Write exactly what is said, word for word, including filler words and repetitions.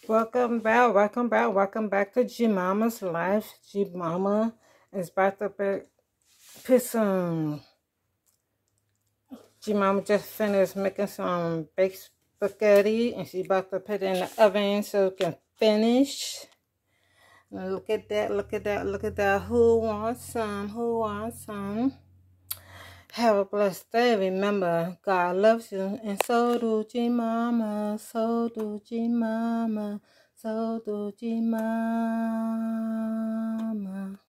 Welcome back, welcome back, welcome back to G Mama's Life. G Mama is about to put, put some. G Mama just finished making some baked spaghetti, and she's about to put it in the oven so it can finish. And look at that, look at that, look at that. Who wants some? Who wants some? Have a blessed day. Remember, God loves you, and so do G Mama, so do G Mama, so do G Mama.